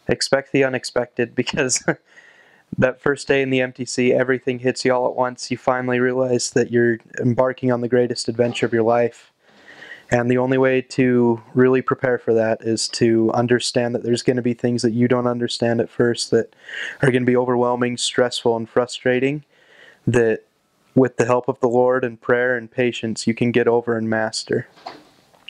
expect the unexpected, because that first day in the MTC, everything hits you all at once. You finally realize that you're embarking on the greatest adventure of your life. And the only way to really prepare for that is to understand that there's going to be things that you don't understand at first that are going to be overwhelming, stressful, and frustrating, that with the help of the Lord and prayer and patience, you can get over and master.